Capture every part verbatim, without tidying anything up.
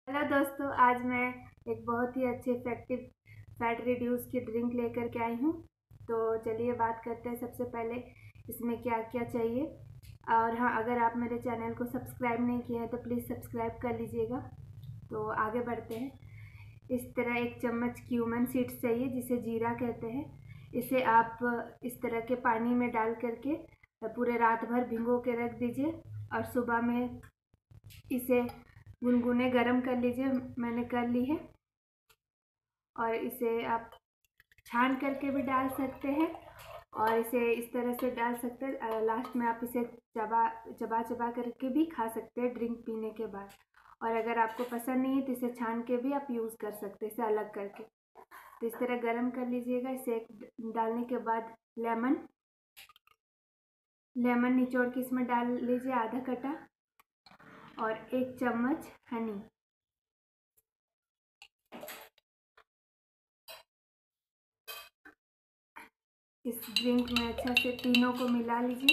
Hello दोस्तों, आज मैं एक बहुत ही अच्छी इफेक्टिव फैट रिड्यूस की ड्रिंक लेकर के आई हूँ। तो चलिए बात करते हैं। सबसे पहले इसमें क्या क्या चाहिए। और हाँ, अगर आप मेरे चैनल को सब्सक्राइब नहीं किए हैं तो प्लीज़ सब्सक्राइब कर लीजिएगा। तो आगे बढ़ते हैं। इस तरह एक चम्मच क्यूमन सीड्स चाहिए, जिसे जीरा कहते हैं। इसे आप इस तरह के पानी में डाल करके पूरे रात भर भिगो के रख दीजिए और सुबह में इसे गुनगुने गरम कर लीजिए। मैंने कर ली है। और इसे आप छान करके भी डाल सकते हैं और इसे इस तरह से डाल सकते हैं। लास्ट में आप इसे चबा चबा चबा करके भी खा सकते हैं ड्रिंक पीने के बाद। और अगर आपको पसंद नहीं है तो इसे छान के भी आप यूज़ कर सकते हैं, इसे अलग करके। तो इस तरह गरम कर लीजिएगा। इसे डालने के बाद लेमन लेमन निचोड़ के इसमें डाल लीजिए, आधा कटा। और एक चम्मच हनी। इस ड्रिंक में अच्छा से तीनों को मिला लीजिए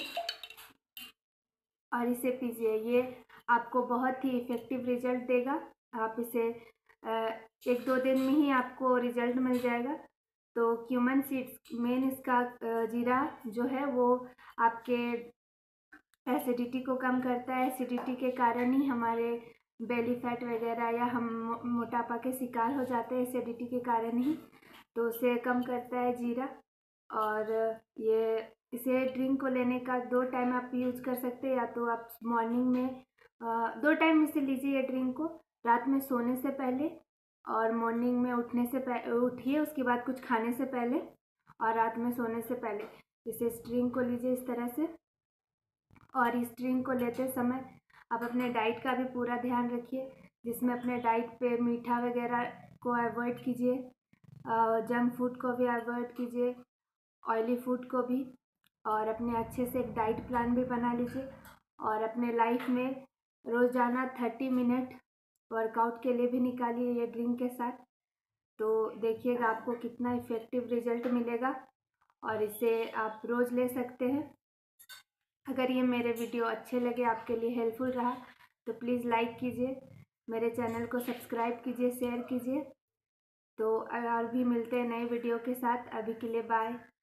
और इसे पीजिए। ये आपको बहुत ही इफ़ेक्टिव रिजल्ट देगा। आप इसे एक दो दिन में ही आपको रिजल्ट मिल जाएगा। तो क्यूमन सीड्स मेन इसका जीरा जो है वो आपके एसिडिटी को कम करता है। एसिडिटी के कारण ही हमारे बेली फैट वगैरह या हम मोटापा के शिकार हो जाते हैं, एसिडिटी के कारण ही। तो उसे कम करता है जीरा। और ये इसे ड्रिंक को लेने का दो टाइम आप यूज़ कर सकते हैं। या तो आप मॉर्निंग में दो टाइम इसे लीजिए ये ड्रिंक को, रात में सोने से पहले और मॉर्निंग में उठने से पहले उठिए, उसके बाद कुछ खाने से पहले और रात में सोने से पहले इसे इस ड्रिंक को लीजिए इस तरह से। और इस ड्रिंक को लेते समय आप अपने डाइट का भी पूरा ध्यान रखिए, जिसमें अपने डाइट पे मीठा वगैरह को अवॉइड कीजिए, जंक फूड को भी अवॉइड कीजिए, ऑयली फूड को भी। और अपने अच्छे से एक डाइट प्लान भी बना लीजिए और अपने लाइफ में रोज़ाना थर्टी मिनट वर्कआउट के लिए भी निकालिए ये ड्रिंक के साथ। तो देखिएगा आपको कितना इफ़ेक्टिव रिजल्ट मिलेगा और इसे आप रोज़ ले सकते हैं। अगर ये मेरे वीडियो अच्छे लगे, आपके लिए हेल्पफुल रहा, तो प्लीज़ लाइक कीजिए, मेरे चैनल को सब्सक्राइब कीजिए, शेयर कीजिए। तो और भी मिलते हैं नए वीडियो के साथ। अभी के लिए बाय।